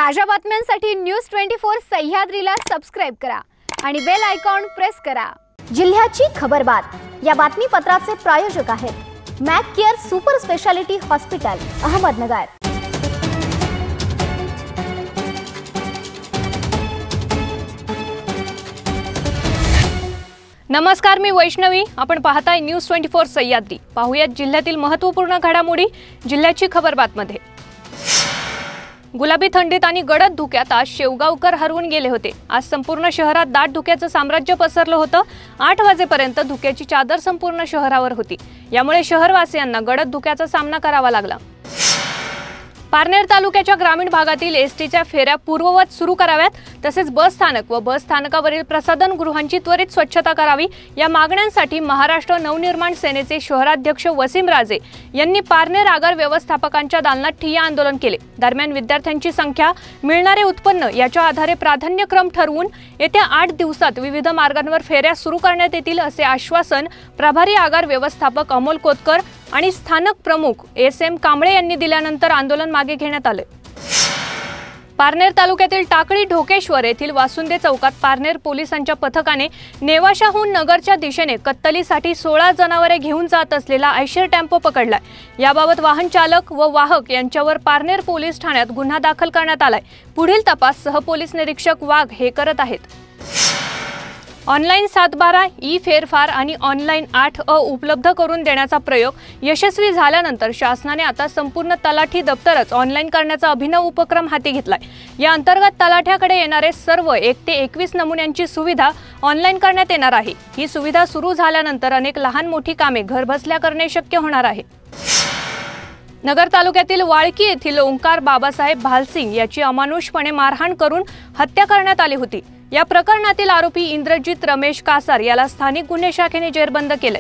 ताज्या बातम्यांसाठी news 24 सह्याद्रीला subscribe करा आणि बेल आयकॉन प्रेस करा। जिल्ह्याची खबरबात या बातमीपत्राचे प्रायोजक आहेत Mac care super speciality hospital Ahmednagar. नमस्कार, मी वैष्णवी। आपण पाहताय न्यूज 24 सह्याद्री। पाहूयात जिल्ह्यातील महत्त्वपूर्ण घडामोडी जिल्ह्याची खबरबातमध्ये। गुलाबी थंडीत आणि गडद धुक्यात आज शेवगावकर हरवून गेले होते। आज संपूर्ण शहरात दाट धुक्याचं साम्राज्य पसरलं होतं। 8 वाजेपर्यंत धुक्याची चादर संपूर्ण शहरावर होती। यामुळे शहरवासियांना गडद धुक्याचा सामना करावा लागला। पारनेर तालुक्याच्या ग्रामीण भागातील एसटीच्या फेऱ्या पूर्ववत सुरू कराव्यात, तसेच बस स्थानक व बस स्थानकावरील प्रसाधन गृहांची त्वरित स्वच्छता करावी या मागण्यांसाठी महाराष्ट्र नवनिर्माण सेनेचे शहराध्यक्ष वसीम राजे यांनी पारनेर आगार व्यवस्थापकांच्या दालनात ठिय्या आंदोलन केले। दरम्यान विद्यार्थ्यांची संख्या, मिळणारे उत्पन्न याच्या आधारे प्राधान्यक्रम ठरवून येत्या 8 दिवसात विविध मार्गांवर फेऱ्या सुरू करण्यात येतील असे आश्वासन प्रभारी आगार व्यवस्थापक अमोल कोतकर आणि स्थानक प्रमुख SM कांबळे यांनी दिल्यानंतर आंदोलन मागे घेण्यात आले। पारनेर तालुक्यातील टाकळी ढोकेश्वर येथील वासुंदे चौकात पारनेर पोलिसांच्या पथकाने नेवाशाहून नगरच्या दिशेने कत्तलीसाठी 16 जनावरे घेऊन जात असलेला आयशर टेम्पो पकडलाय। याबाबत वाहन चालक व वाहक यांच्यावर पारनेर पोलीस ठाण्यात गुन्हा दाखल करण्यात आलाय। पुढील तपास सहपोलीस निरीक्षक वाघ हे करत आहेत। ऑनलाईन 7/12 ई फेरफार आणि ऑनलाईन 8A उपलब्ध करून देण्याचा प्रयोग यशस्वी झाल्यानंतर शासनाने आता संपूर्ण तलाठी दप्तरच ऑनलाईन करण्याचा अभिनव उपक्रम हाती घेतलाय। या अंतर्गत तलाठ्याकडे येणारे सर्व 1 ते 21 नमुन्यांची सुविधा ऑनलाईन करण्यात येणार आहे। ही सुविधा सुरू झाल्यानंतर अनेक लहान मोठी कामे घरबसल्या करणे शक्य होणार आहे। नगर तालुक्यातील वाळकी येथील ओंकार बाबासाहेब भालसिंग याची अमानुषपणे मारहाण करून हत्या करण्यात आली होती। या प्रकरणातील आरोपी इंद्रजित रमेश कासार याला स्थानिक गुन्हे शाखेने जेरबंद केले।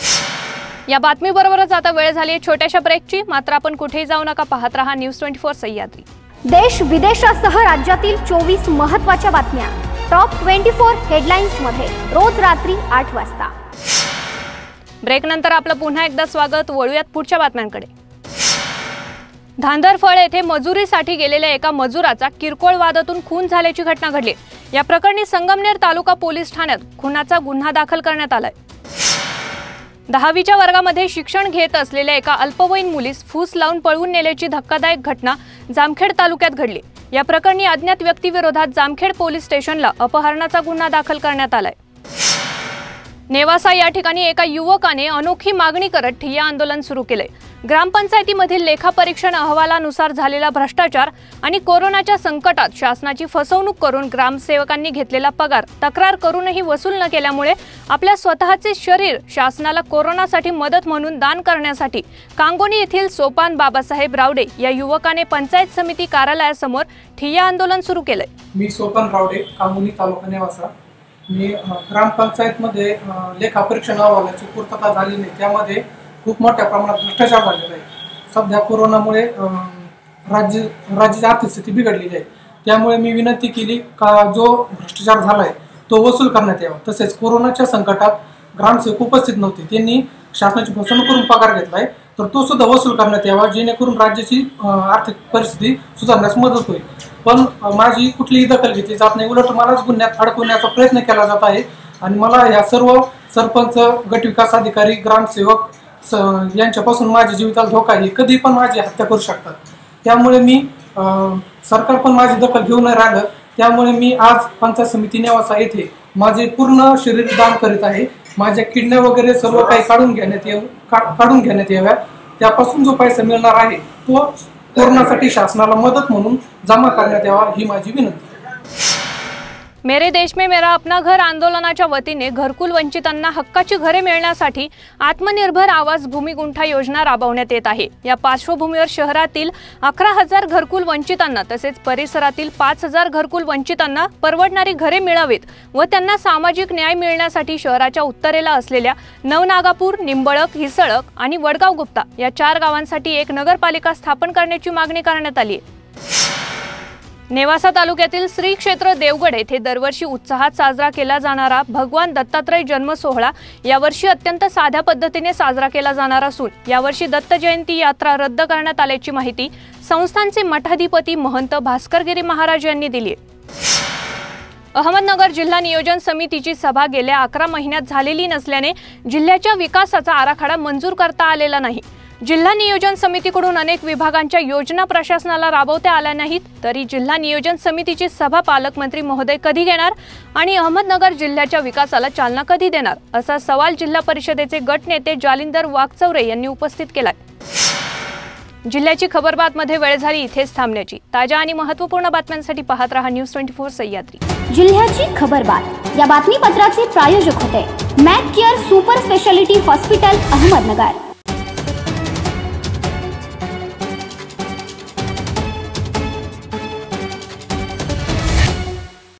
या बातमीबरोबरच आता वेळ झाली आहे छोट्याशा ब्रेकची। मात्र आपण कुठेही जाऊ नका, पाहत रहा न्यूज 24 सह्याद्री। देश विदेशासह राज्यातील 24 महत्त्वाच्या बातम्या टॉप 24 हेडलाईन्स मध्ये रोज रात्री 8 वाजता। ब्रेक नंतर आपलं पुन्हा एकदा स्वागत। वळूयात पुढच्या बातम्यांकडे। धांदरफळ येथे मजुरीसाठी गेलेल्या एका मजुराचा किरकोळ वादातून खून झाल्याची घटना घडली। या प्रकरणी संगमनेर तालुका पोलीस ठाण्यात खुनाचा गुन्हा दाखल करण्यात आलाय। 10वीच्या वर्गामध्ये शिक्षण घेत असलेल्या एका अल्पवयीन मुलीस फूस लावून पळवून नेल्याची धक्कादायक घटना जामखेड तालुक्यात घडली। या प्रकरणी अज्ञात व्यक्तीविरोधात जामखेड पोलीस स्टेशनला अपहरणाचा गुन्हा दाखल करण्यात आलाय। नेवासा या ठिकाणी एका युवकाने अनोखी मागणी करत ठिय्या आंदोलन सुरू केले। ग्रामपंचायतीमधील लेखापरीक्षण अहवालानुसार झालेला भ्रष्टाचार आणि कोरोनाच्या संकटात शासनाची फसवणूक करून ग्रामसेवकांनी घेतलेला पगार तक्रार करूनही वसूल न केल्यामुळे आपल्या स्वतःचे शरीर शासनाला कोरोनासाठी मदत म्हणून दान करण्यासाठी कांगोनी येथील सोपान बाबासाहेब रावडे या युवकाने पंचायत समिती कार्यालयासमोर ठिय्या आंदोलन सुरू केले। मी सोपान रावडे, कांगोनी तालुका नेवासा। मी ग्रामपंचायतमध्ये लेखापरीक्षण अहवालाची पूर्तता झाली नाही, त्यामध्ये खूप मोठ्या प्रमाणात भ्रष्टाचार झालेला आहे। सध्या कोरोनामुळे राज्याची आर्थिक स्थिती बिघडलेली आहे। त्यामुळे मी विनंती केली का जो भ्रष्टाचार झाला आहे तो वसूल करण्यात यावा। तसेच कोरोनाच्या संकटात ग्रामसेवक उपस्थित नव्हते, त्यांनी शासनाची फसवणूक करून पगार घेतलाय, तर तो सुद्धा वसूल करण्यात यावा, जेणेकरून राज्याची आर्थिक परिस्थिती सुधारण्यास मदत होईल। पण माझी कुठलीही दखल घेतली जात नाही, उलट मलाच गुन्ह्यात अडकवण्याचा प्रयत्न केला जात आहे। आणि मला या सर्व सरपंच, गट विकास अधिकारी, ग्रामसेवक यांच्यापासून माझ्या जीविताला धोका आहे। कधी पण माझी हत्या करू शकतात। त्यामुळे मी सरकार पण माझी दखल घेऊन नाही राहिलं। त्यामुळे मी आज पंचायत समिती नेवासा येथे माझे पूर्ण शरीर दान करीत आहे। माझ्या किडण्या वगैरे सर्व काही काढून घेण्यात याव्या। त्यापासून जो पैसा मिळणार आहे तो कोरोनासाठी शासनाला मदत म्हणून जमा करण्यात यावा, ही माझी विनंती। मेरे देश में मेरा अपना घर आंदोलनाच्या वतीने घरकुल वंचितांना हक्काची घरे मिळण्यासाठी आत्मनिर्भर आवास भूमिगुंठा योजना राबवण्यात येत आहे। या पार्श्वभूमीवर शहरातील 11,000 घरकुल वंचितांना तसेच परिसरातील 5,000 घरकुल वंचितांना परवडणारी घरे मिळावीत व त्यांना सामाजिक न्याय मिळण्यासाठी शहराच्या उत्तरेला असलेल्या नवनागापूर, निंबळक, हिसळक आणि वडगाव गुप्ता या 4 गावांसाठी एक नगरपालिका स्थापन करण्याची मागणी करण्यात आली आहे। नेवासा तालुक्यातील श्री क्षेत्र देवगड येथे दरवर्षी उत्साहात साजरा केला जाणारा भगवान दत्तात्रय जन्म सोहळा यावर्षी अत्यंत साध्या पद्धतीने साजरा केला जाणार असून यावर्षी दत्त जयंती यात्रा रद्द करण्यात आल्याची माहिती संस्थानचे मठाधिपती महंत भास्करगिरी महाराज यांनी दिली आहे। अहमदनगर जिल्हा नियोजन समितीची सभा गेल्या 11 महिन्यात झालेली नसल्याने जिल्ह्याच्या विकासाचा आराखडा मंजूर करता आलेला नाही। जिल्हा नियोजन समितीकडून अनेक विभागांच्या योजना प्रशासनाला राबवता आल्या नाहीत, तरी जिल्हा नियोजन समितीची सभा पालकमंत्री महोदय कधी घेणार आणि अहमदनगर जिल्ह्याच्या विकासाला चालना कधी देणार असा सवाल जिल्हा परिषदेचे गट नेते जालिंदर वाघचौरे यांनी उपस्थित केला। जिल्ह्याची खबरबात मध्ये वेळ झाली इथेच थांबण्याची। ताज्या आणि महत्त्वपूर्ण बातम्यांसाठी पाहत रहा न्यूज 24 सह्याद्री। जिल्ह्याची खबरबात या बातमीपत्राचे प्रायोजक होते Mac care super speciality hospital Ahmednagar.